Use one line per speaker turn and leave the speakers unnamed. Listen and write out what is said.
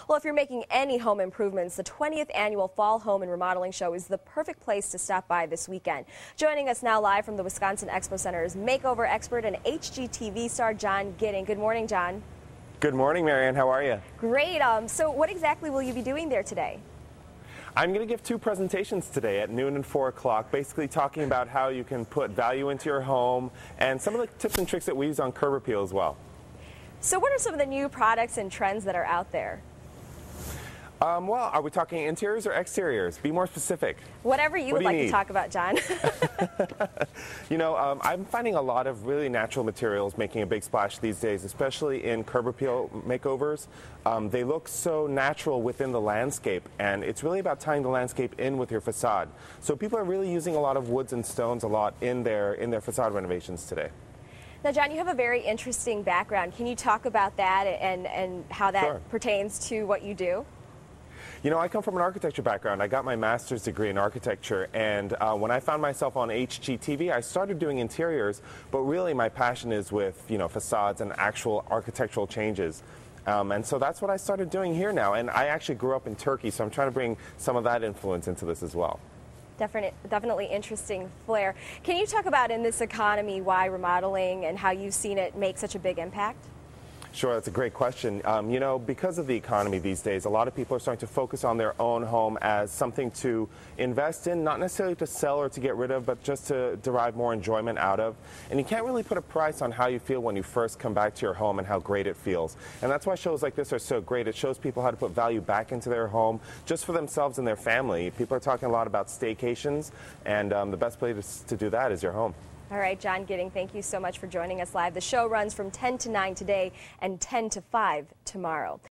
Well, if you're making any home improvements, the 20th annual Fall Home and Remodeling Show is the perfect place to stop by this weekend. Joining us now live from the Wisconsin Expo Center is makeover expert and HGTV star John Gidding. Good morning, John.
Good morning, Marianne. How are you?
Great. So what exactly will you be doing there today?
I'm going to give two presentations today at noon and 4 o'clock, basically talking about how you can put value into your home and some of the tips and tricks that we use on curb appeal as well.
So what are some of the new products and trends that are out there?
Well, are we talking interiors or exteriors? Be more specific.
Whatever you would like to talk about, John.
You know, I'm finding a lot of really natural materials making a big splash these days, especially in curb appeal makeovers. They look so natural within the landscape, and it's really about tying the landscape in with your facade. So people are really using a lot of woods and stones a lot in their facade renovations today.
Now, John, you have a very interesting background. Can you talk about that and how that
Sure.
pertains to what you do?
You know, I come from an architecture background. I got my master's degree in architecture, and when I found myself on HGTV, I started doing interiors, but really my passion is with, facades and actual architectural changes. And so that's what I started doing here now, and I actually grew up in Turkey, so I'm trying to bring some of that influence into this as well.
Definitely interesting flair. Can you talk about in this economy why remodeling and how you've seen it make such a big impact?
Sure, that's a great question. Because of the economy these days, a lot of people are starting to focus on their own home as something to invest in, not necessarily to sell or to get rid of, but just to derive more enjoyment out of. And you can't really put a price on how you feel when you first come back to your home and how great it feels. And that's why shows like this are so great. It shows people how to put value back into their home just for themselves and their family. People are talking a lot about staycations, and the best place to do that is your home.
All right, John Gidding, thank you so much for joining us live. The show runs from 10 to 9 today and 10 to 5 tomorrow.